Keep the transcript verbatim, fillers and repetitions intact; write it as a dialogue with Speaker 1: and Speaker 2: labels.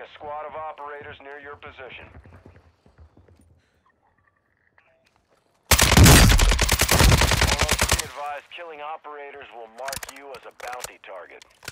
Speaker 1: squad of operators near your position. Although be advised, killing operators will mark you as a bounty target.